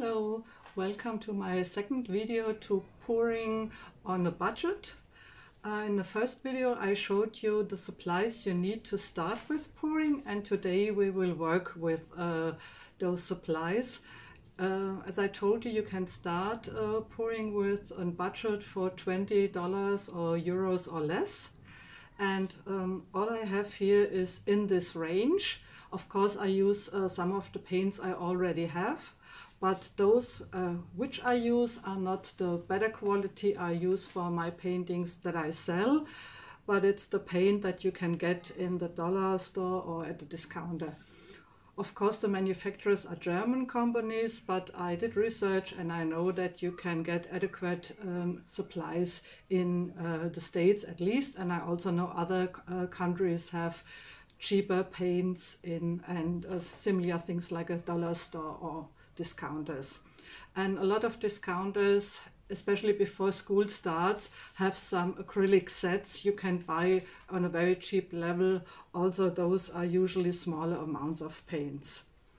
Hello, welcome to my second video to pouring on a budget. In the first video I showed you the supplies you need to start with pouring, and today we will work with those supplies. As I told you, you can start pouring with a budget for $20 or euros or less. And all I have here is in this range. Of course, I use some of the paints I already have, but those which I use are not the better quality I use for my paintings that I sell, but it's the paint that you can get in the dollar store or at the discounter. Of course, the manufacturers are German companies, but I did research and I know that you can get adequate supplies in the States at least, and I also know other countries have cheaper paints in and similar things like a dollar store or discounters. And a lot of discounters, especially before school starts, have some acrylic sets you can buy on a very cheap level. Also, those are usually smaller amounts of paints.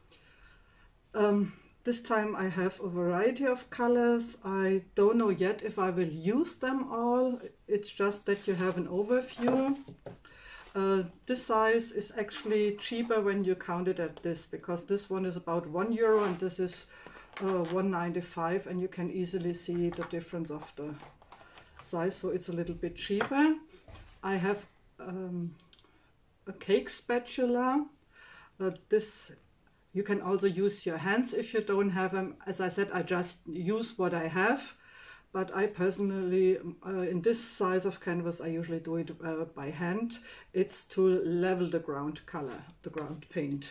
This time I have a variety of colors. I don't know yet if I will use them all. It's just that you have an overview. This size is actually cheaper when you count it at this, because this one is about €1 and this is $1.95, and you can easily see the difference of the size, so it's a little bit cheaper. I have a cake spatula. This you can also use your hands if you don't have them. As I said, I just use what I have. But I personally, in this size of canvas, I usually do it by hand. It's to level the ground color, the ground paint.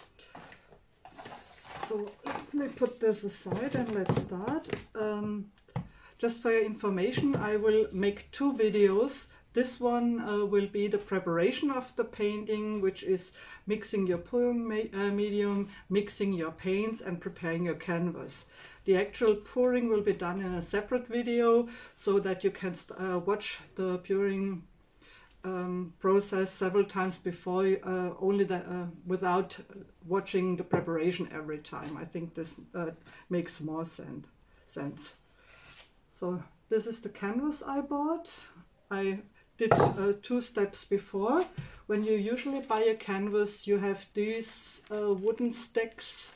So let me put this aside and let's start. Just for your information, I will make two videos. This one will be the preparation of the painting, which is mixing your pouring medium, mixing your paints and preparing your canvas. The actual pouring will be done in a separate video so that you can watch the pouring process several times before, without watching the preparation every time. I think this makes more sense. So this is the canvas I bought. I did two steps before. When you usually buy a canvas, you have these wooden sticks,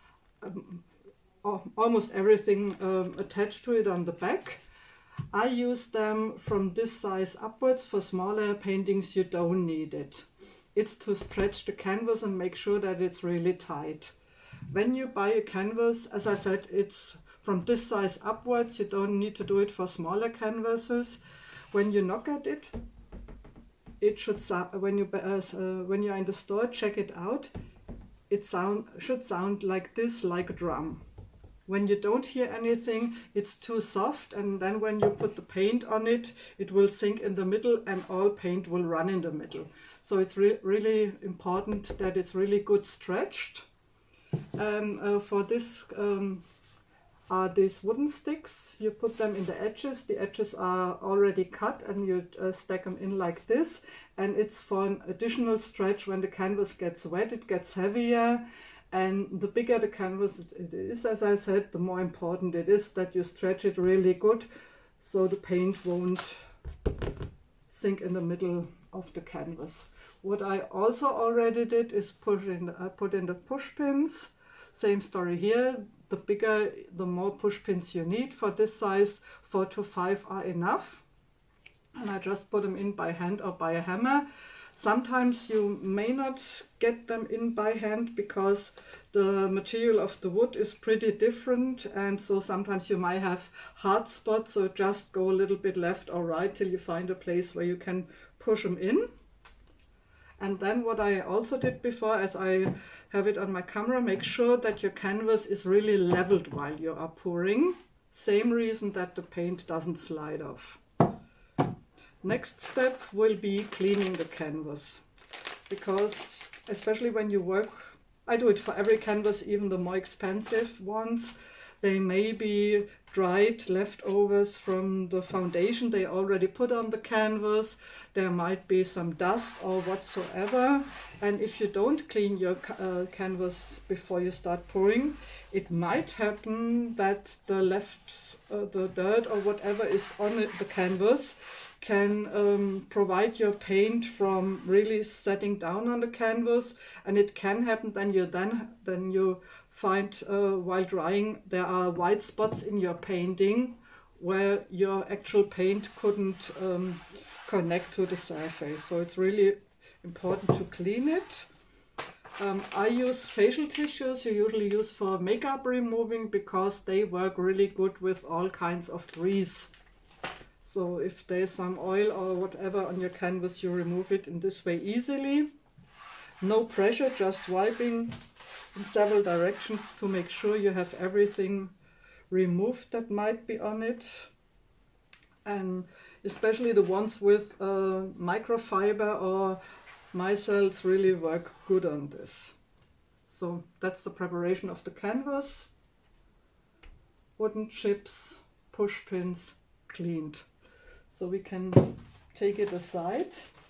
almost everything attached to it on the back. I use them from this size upwards. For smaller paintings you don't need it. It's to stretch the canvas and make sure that it's really tight. When you buy a canvas, as I said, it's from this size upwards. You don't need to do it for smaller canvases. When you knock at it, it should when you're in the store, check it out. It should sound like this, like a drum. When you don't hear anything, it's too soft, and then when you put the paint on it, it will sink in the middle and all paint will run in the middle. So it's really important that it's really good stretched. For this are these wooden sticks. You put them in the edges. The edges are already cut and you stack them in like this. And it's for an additional stretch. When the canvas gets wet, it gets heavier. And the bigger the canvas it is, as I said, the more important it is that you stretch it really good so the paint won't sink in the middle of the canvas. What I also already did is put in the push pins. Same story here. The bigger, the more push pins you need. For this size, 4 to 5 are enough. And I just put them in by hand or by a hammer. Sometimes you may not get them in by hand because the material of the wood is pretty different, and so sometimes you might have hard spots, so just go a little bit left or right till you find a place where you can push them in. And then what I also did before, as I have it on my camera, make sure that your canvas is really leveled while you are pouring. Same reason that the paint doesn't slide off. Next step will be cleaning the canvas, because especially when you work, I do it for every canvas, even the more expensive ones, They may be dried leftovers from the foundation they already put on the canvas. There might be some dust or whatsoever. And if you don't clean your canvas before you start pouring, it might happen that the dirt or whatever is on the canvas can provide your paint from really setting down on the canvas, and it can happen then you find while drying there are white spots in your painting where your actual paint couldn't connect to the surface. So it's really important to clean it. I use facial tissues you usually use for makeup removing because they work really good with all kinds of grease. So if there's some oil or whatever on your canvas, you remove it in this way easily. No pressure, just wiping in several directions to make sure you have everything removed that might be on it. And especially the ones with microfiber or micelles really work good on this. So that's the preparation of the canvas. Wooden chips, push pins, cleaned. So we can take it aside.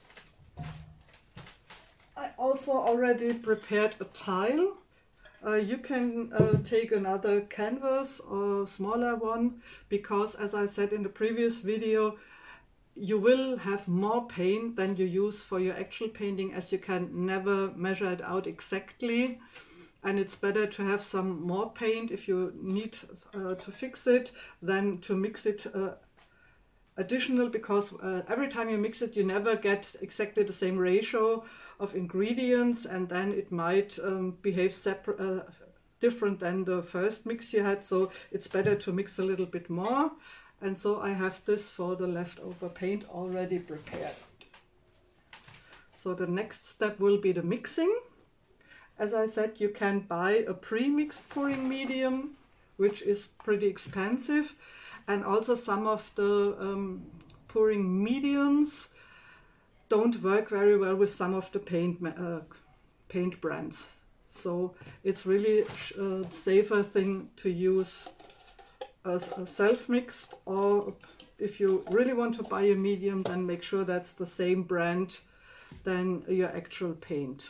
I also already prepared a tile. You can take another canvas or smaller one because, as I said in the previous video, you will have more paint than you use for your actual painting, as you can never measure it out exactly. And it's better to have some more paint if you need to fix it than to mix it additional, because every time you mix it you never get exactly the same ratio of ingredients, and then it might behave different than the first mix you had. So it's better to mix a little bit more, and so I have this for the leftover paint already prepared. So the next step will be the mixing. As I said, you can buy a pre-mixed pouring medium, which is pretty expensive. And also some of the pouring mediums don't work very well with some of the paint brands. So it's really a safer thing to use a self-mixed, or if you really want to buy a medium, then make sure that's the same brand than your actual paint.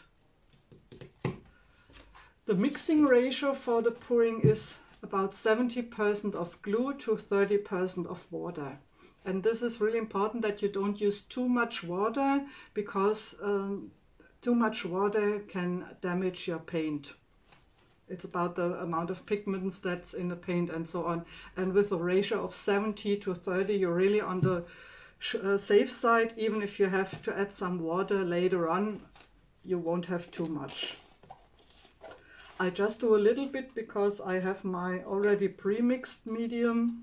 The mixing ratio for the pouring is about 70% of glue to 30% of water. And this is really important that you don't use too much water, because too much water can damage your paint. It's about the amount of pigments that's in the paint and so on. And with a ratio of 70 to 30, you're really on the safe side. Even if you have to add some water later on, you won't have too much. I just do a little bit because I have my already pre-mixed medium.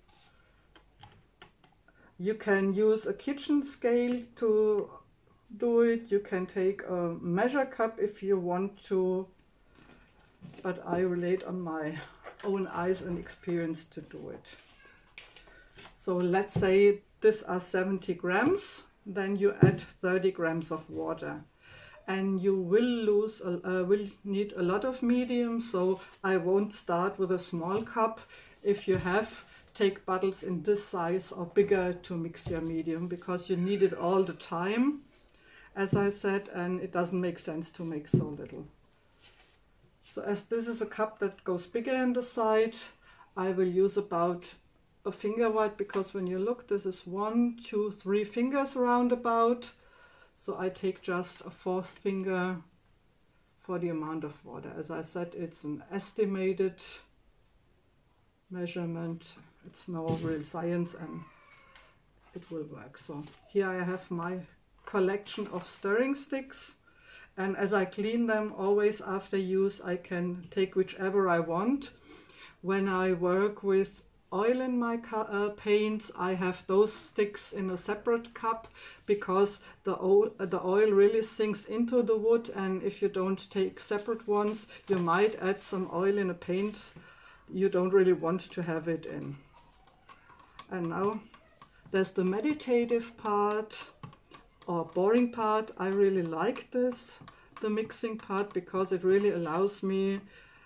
You can use a kitchen scale to do it. You can take a measure cup if you want to, but I relate on my own eyes and experience to do it. So let's say these are 70 grams, then you add 30 grams of water. And you will need a lot of medium, so I won't start with a small cup. If you have, take bottles in this size or bigger to mix your medium, because you need it all the time, as I said, and it doesn't make sense to make so little. So as this is a cup that goes bigger in the side, I will use about a finger wide, because when you look, this is 1, 2, 3 fingers round about. So I take just a 4th finger for the amount of water. As I said, it's an estimated measurement. It's no real science, and it will work. So here I have my collection of stirring sticks. And as I clean them, always after use, I can take whichever I want. When I work with oil in my paints, I have those sticks in a separate cup, because the oil really sinks into the wood, and if you don't take separate ones, you might add some oil in a paint you don't really want to have it in. And now there's the meditative part or boring part. I really like this, the mixing part, because it really allows me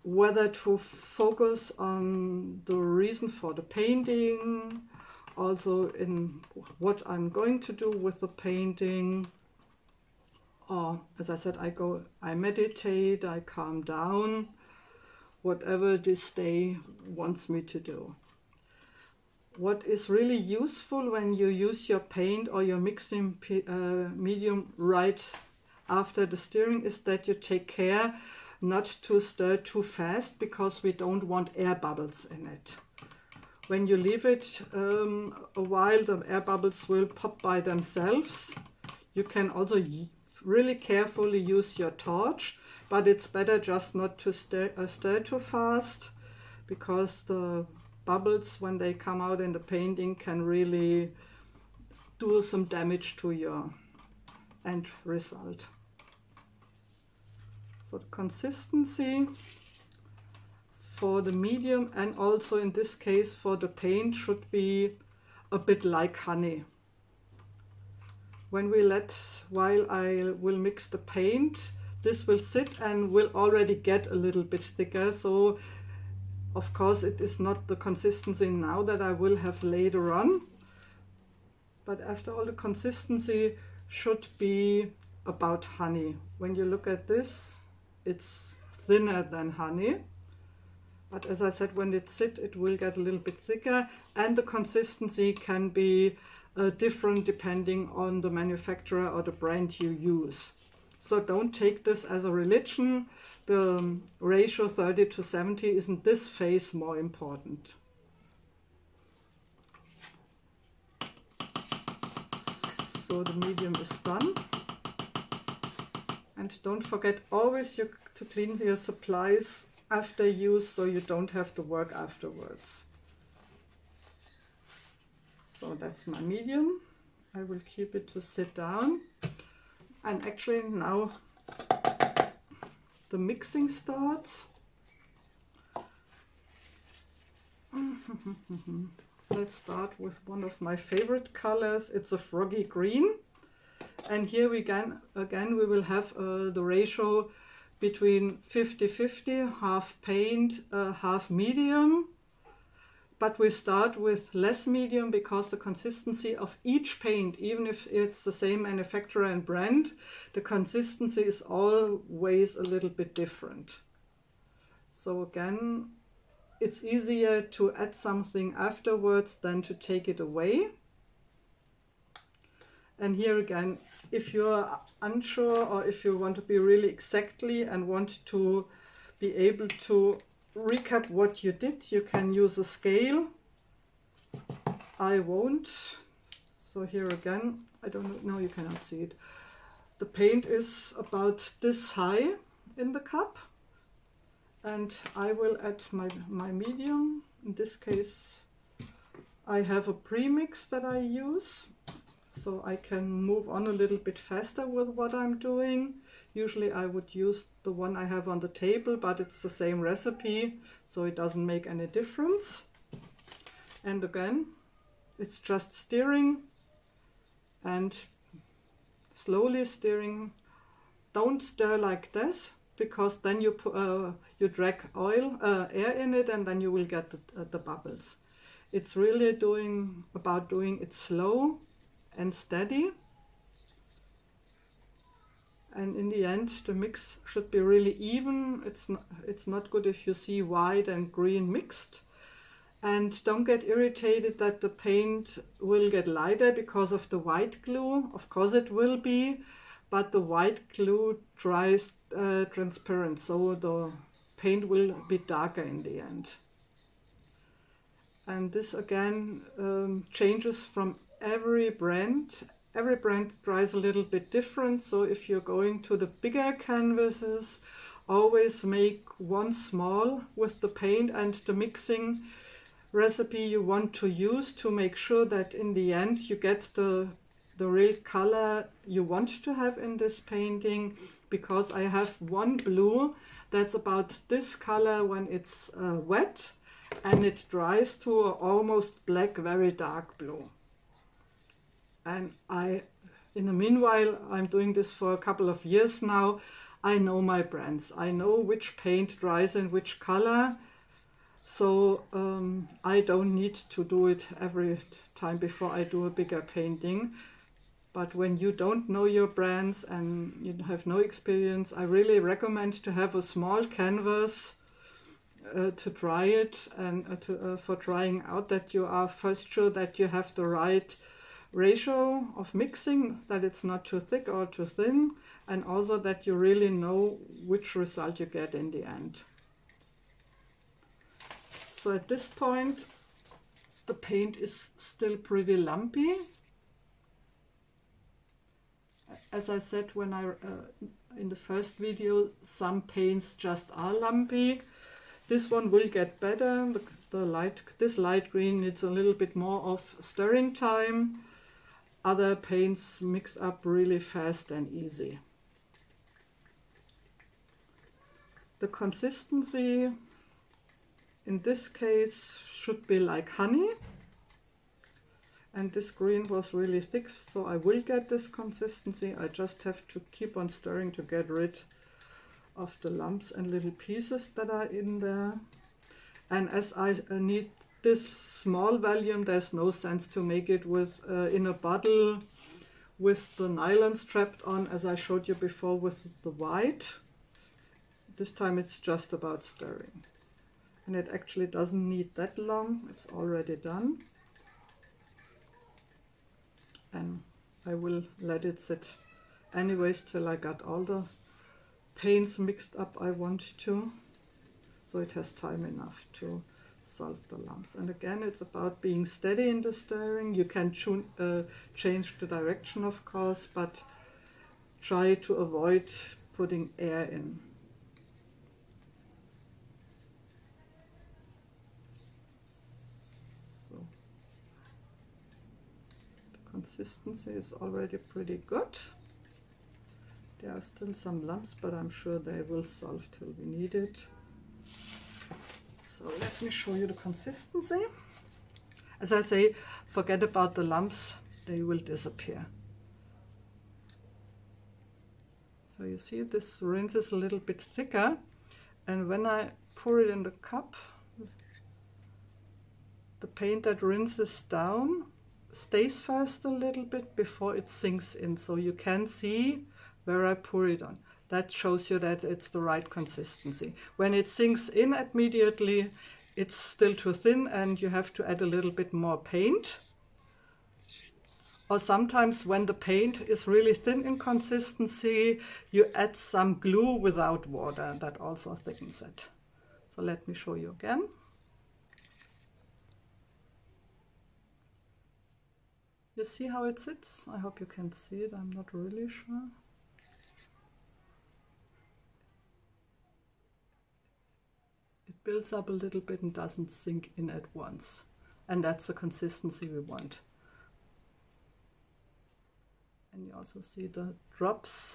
whether to focus on the reason for the painting, also in what I'm going to do with the painting, or as I said, I meditate, I calm down, whatever this day wants me to do. What is really useful when you use your paint or your mixing medium right after the stirring is that you take care not to stir too fast, because we don't want air bubbles in it. When you leave it a while, the air bubbles will pop by themselves. You can also really carefully use your torch, but it's better just not to stir too fast, because the bubbles, when they come out in the painting, can really do some damage to your end result. So the consistency for the medium, and also in this case for the paint, should be a bit like honey. When while I will mix the paint, this will sit and will already get a little bit thicker. So of course it is not the consistency now that I will have later on, but after all, the consistency should be about honey. When you look at this, it's thinner than honey, but as I said, when it sits, it will get a little bit thicker, and the consistency can be different depending on the manufacturer or the brand you use. So don't take this as a religion. The ratio 30 to 70 is in this phase more important. So the medium is done. And don't forget always to clean your supplies after use, so you don't have to work afterwards. So that's my medium. I will keep it to sit down. And actually now the mixing starts. Let's start with one of my favorite colors. It's a froggy green. And here we again we will have the ratio between 50-50, half paint, half medium. But we start with less medium because the consistency of each paint, even if it's the same manufacturer and brand, the consistency is always a little bit different. So again, it's easier to add something afterwards than to take it away. And here again, if you're unsure, or if you want to be really exactly and want to be able to recap what you did, you can use a scale. I won't. So here again, I don't know, you cannot see it. The paint is about this high in the cup, and I will add my medium. In this case, I have a premix that I use, so I can move on a little bit faster with what I'm doing. Usually I would use the one I have on the table, but it's the same recipe, so it doesn't make any difference. And again, it's just stirring and slowly stirring. Don't stir like this, because then you drag air in it, and then you will get the bubbles. It's really about doing it slow and steady. And in the end, the mix should be really even. It's not good if you see white and green mixed. And don't get irritated that the paint will get lighter because of the white glue. Of course it will be, but the white glue dries transparent, so the paint will be darker in the end. And this again changes from every brand. Every brand dries a little bit different, so if you're going to the bigger canvases, always make one small with the paint and the mixing recipe you want to use, to make sure that in the end you get the real color you want to have in this painting. Because I have one blue that's about this color when it's wet, and it dries to almost black, very dark blue. And in the meanwhile, I'm doing this for a couple of years now, I know my brands. I know which paint dries in which color. So I don't need to do it every time before I do a bigger painting. But when you don't know your brands and you have no experience, I really recommend to have a small canvas to dry it and for drying out, that you are first sure that you have the right ratio of mixing, that it's not too thick or too thin, and also that you really know which result you get in the end. So at this point the paint is still pretty lumpy. As I said when I in the first video, some paints just are lumpy. This one will get better. This light green needs a little bit more of stirring time. Other paints mix up really fast and easy. The consistency in this case should be like honey. And this green was really thick, so I will get this consistency. I just have to keep on stirring to get rid of the lumps and little pieces that are in there. And as I need this small volume, there's no sense to make it with in a bottle with the nylon strapped on, as I showed you before with the white. This time it's just about stirring. And it actually doesn't need that long, it's already done. And I will let it sit anyways till I got all the paints mixed up I want to, so it has time enough to solve the lumps. And again, it's about being steady in the stirring. You can change the direction, of course, but try to avoid putting air in. So the consistency is already pretty good. There are still some lumps, but I'm sure they will solve till we need it. So let me show you the consistency. As I say, forget about the lumps, they will disappear. So you see this rinse is a little bit thicker, and when I pour it in the cup, the paint that rinses down stays first a little bit before it sinks in, so you can see where I pour it on. That shows you that it's the right consistency. When it sinks in immediately, it's still too thin and you have to add a little bit more paint. Or sometimes when the paint is really thin in consistency, you add some glue without water. That also thickens it. So let me show you again. You see how it sits? I hope you can see it. I'm not really sure. It builds up a little bit and doesn't sink in at once. And that's the consistency we want. And you also see the drops.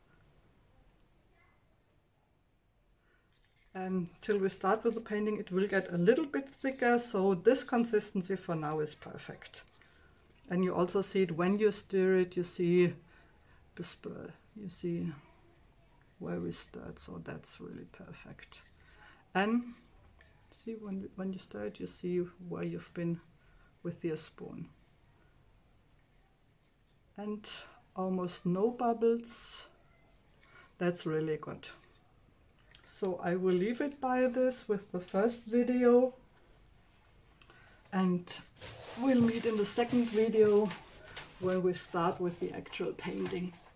And till we start with the painting, it will get a little bit thicker, so this consistency for now is perfect. And you also see it when you stir it, you see the spur, you see where we stirred, so that's really perfect. And see when you stir it, you see where you've been with your spoon. And almost no bubbles. That's really good. So I will leave it by this with the first video, and we'll meet in the second video where we start with the actual painting.